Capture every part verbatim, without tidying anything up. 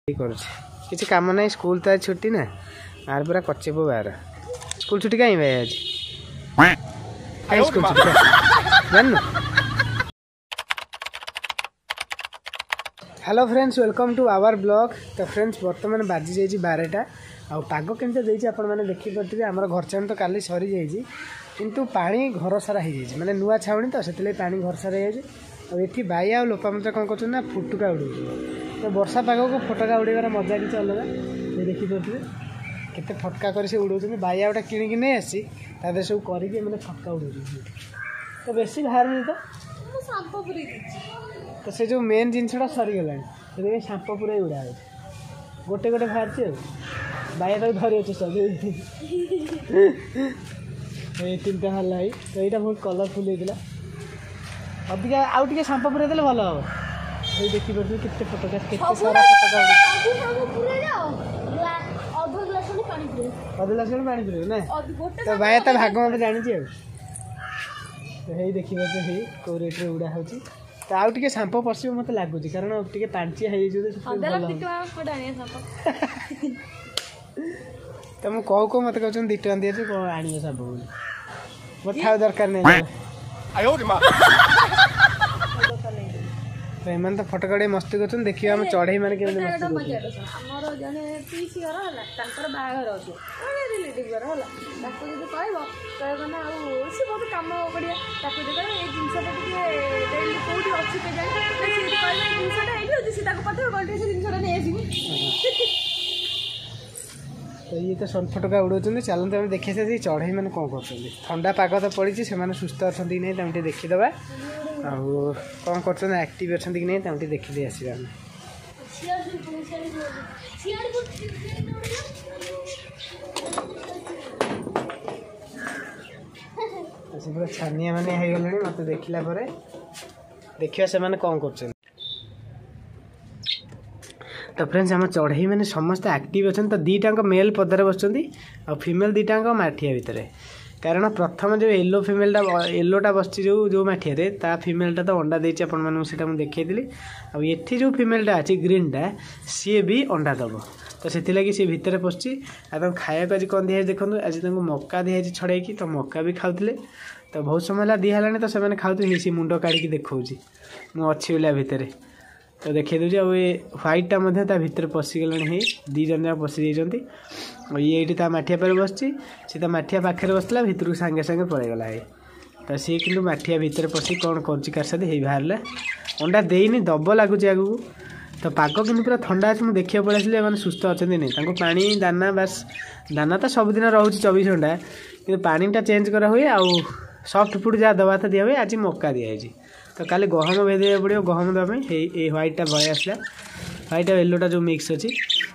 किसी काम ना स्कूल तो आज छुट्टी ना आर पूरा कच्चे पो बाहर स्कूल छुट्टी कहीं भाई आज कहीं स्कूल छुट्टी जान। Hello friends welcome to our blog. तो फ्रेंड्स बर्तमान बाजी जाइए बारटा आउ पाग केमती देती आपने देखिपे आम घर छाणी तो काली सरी जाइए किंतु पानी घर सारा हो जाए माने नुआ छावनी तो से पानी घर सारा हो ये बाई आ लोपामुद्रा कौन कर फुटुका उड़े तो वर्षा पाग को फटका उड़ेबार मजा किसी अलग ये देखिपे केते फटका कर उड़े बाई गोटे किणिकी नहीं आसी तादे सब करके मैंने फटका उड़े तो बेसी बाहर नहीं तो से जो मेन जिनसा सरीगला से सांप पूरा उड़ा गोटे गोटे बाहर बाई तक धरी अच्छे सब ये तीन टा बाहर तो यहाँ बहुत कलरफुल होता अधिका आउ टे सांप पूरा देले भल हम ये देखिए केते फटका केते सारा फटका अध ग्लास पानी पी ना तो बाय तो भाग मत जानी तो यही देखिए कौ रेट उड़ा हो तो आउ टे सांप पशि मत लगुच कारण टे पांचिया तो मुझे कौ कौ मत कहते दी टाँग दिए कौन आण सांप बोली मत था दरकार नहीं एम तो फटका मस्ती कर देखिए आम चढ़ई मैंने तो ये तो सन फटका उड़ाऊँ चलते आम देखिए से चढ़ई मैंने कौन कर ठंडा पाग तो पड़ी से सुस्थ अच्छा कि नहीं तुम देखीदे आ कौन कर एक्टिव अच्छा कि नहीं तुम देखी आसवा से पूरा छानिया मैंने हो गले मत देखला देखिए से मैंने कौन कर तो फ्रेंड्स आम चढ़ई मैंने समस्त एक्टिव अच्छा तो दीटा मेल पदार बस फीमेल दीटा माठिया भितर कारण प्रथम जो येलो फिमेलटा येलोटा बस जो जो माठिया ता फिमेलटा तो अंडा देती आपटा मुझे देखी आ ये जो फिमेलटा अच्छी ग्रीनटा सी भी अंडा दब तो से लगी सी भितर पशि खाया आज कौन दिखाई देखो आज मक्का दिखाई छड़े तो मक्का भी खाऊले तो बहुत समय दिहला तो से खाऊ सी मुंड काढ़ी देखा मुझे अच्छी बोलिया भितर तो देखिए दूसरी आ ह्वाइटा भितर पशिगले दी जन जाक पशि जाती ये माठिया पर बस सी माठिया पाखे बसला भितर सांगे सांगे पलैगला है तो सी कि माठिया भितर पशि कौन कर बाहर अंडा देनी दब लगुच आगू तो पाग कि पूरा ठंडा अच्छे मुझे देखा पड़े मैंने सुस्थ अच्छा नहीं पानी दाना बास दाना तो सबुदिन रोचे चौबीस घंटा कि पानीटा चेंज करा हुए आउ सफ्ट फुड जहाँ दवा था दिया हुए आज मक्का दिखाई तो काली गहम भेजा पड़ो गहम देवाई ये ह्वाइटा भय आसला ह्वाइट येलोटा जो मिक्स अच्छी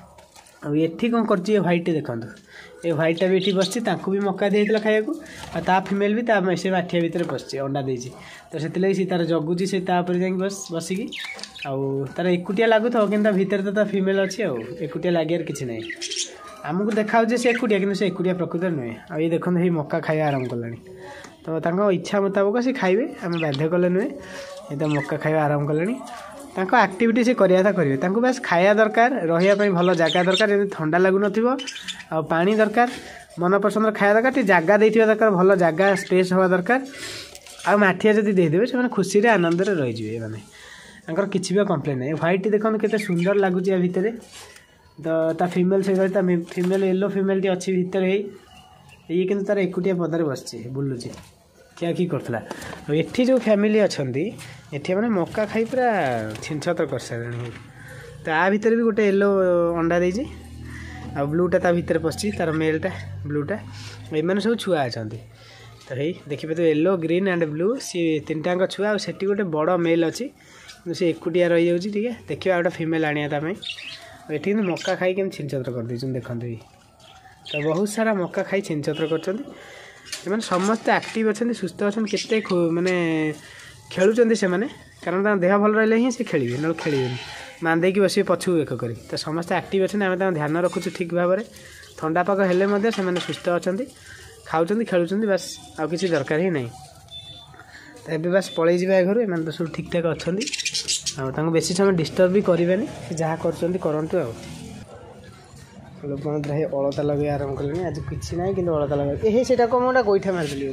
ये कौन कर ह्वाइट देखो ये ह्वाइटा भी ये बस भी मक्का दिया खाया ता फिमेल भी से माठिया भितर पशि अंडा देती तो से सी तार जगुची से जा बस बसिकी आर एकुटिया लगुथ कि भितर तो फिमेल अच्छी आकुटिया लगे किसी ना आमको देखा से एकुटिया कि एकुटिया प्रकृत नुहे आ ये देखो ये मक्का खाया आरंभ कला तो इच्छा मुताबक से खाइबे आम बाध्य कले नुहे ये तो मक्का खाया आरंभ कले एक्टिविटी से करिया था करेंगे बस खाया दरकार रही भल जगह दरकार जब ठंडा लगुन आ पानी दरकार मन पसंद खाया दरकार जगह देथिबा दरकार भल जगह स्पेस हवा दरकार आ माठिया जब देदेवे से खुशी रे आनंद रही माने किसी भी कंप्लेन नहीं ह्वाइट देखो के सुंदर लगुच या भितर तो ता फीमेल से फीमेल येलो फीमेल टी अच्छी भितर ये कि तार एकुटिया पदार बस बुलूची क्या कि करता ये जो फैमिली अच्छा ये मैंने मक्का खाई पूरा छिनछतर कर सारे तो आ भितर भी गोटे येलो अंडा देती आ ब्लूटा ता भितर पशि तार मेलटा ब्लूटा ये सब छुआ अच्छा तो यही देखिए तो येलो ग्रीन एंड ब्लू सी तीन टाँग छुआ और सेठी गोटे बड़ मेल अच्छी से एकुटिया रही जाऊँगी ठीक देखिए गोटे फिमेल आनिया ये मक्का खाई केम छिनछतर कर दे देखते तो बहुत सारा मक्का खाई छिनछतर कर समस्त एक्टिव अच्छा सुस्थ अच्छा केते माने खेलुं से कारण देह भल रही हिं से खेलेंगे ना खेलें मानदे कि बस पछू एक कर तो समस्त एक्टिव अच्छा आम ध्यान रखुच ठीक भाव में ठंडा पाग हेले से सुस्थ अच्छा खाऊँ खेलुं बस आउ कि दरकार ही नहीं तो ये बस पलि घर एम तो सब ठीक ठाक अच्छा आउ बेसी समय डिस्टर्ब भी करेंगे जहाँ करते आ लोक भाई अलता लगे आरम्भ कले आज किसी ना कि अलता लगे ये से मुझे गोईठा मारिदेली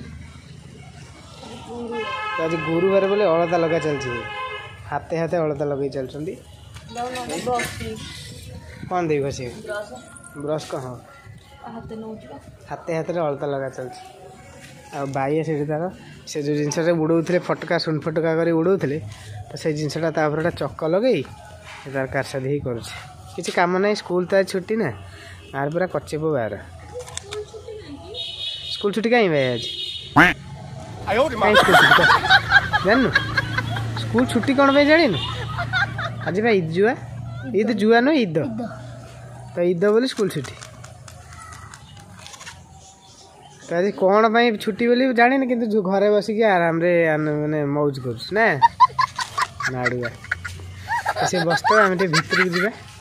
आज गुरुवार बोले अलता लगा चलती हाथे हाथे अलता लगे चलती कौन देवी घसी ब्रश कह हाँ हाथे हाथ अलता लगा चलती आ बाई से तार से जो जिनसा बुड़े फटका सुन फटका कर उड़ाते तो से जिनसा गोटे चक लगे तार कारसादी ही कर किसी काम ना स्कूल तो आज छुट्टी ना आर पूरा कच्चे पो बार स्कूल छुट्टी कहीं भाई आज कहीं स्कूल छुट्टी जानू स्कूल छुट्टी कौन भाई जान आज भाई ईद जुआ ईद जुआ नो ईद तो ईद बोली स्कूल छुट्टी तो आज कौन भाई छुट्टी बोली जानी कि घरे बसिक आराम मानने मौज कर नाड़ुआ से बस तो आम भीतर जावा